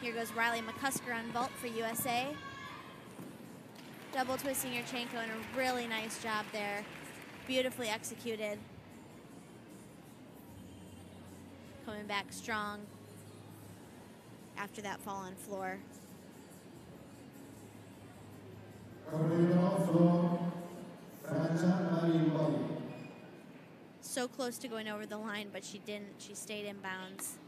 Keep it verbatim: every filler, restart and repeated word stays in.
Here goes Riley McCusker on vault for U S A. Double twisting Yurchenko and a really nice job there. Beautifully executed. Coming back strong after that fall on floor. So close to going over the line, but she didn't. She stayed in bounds.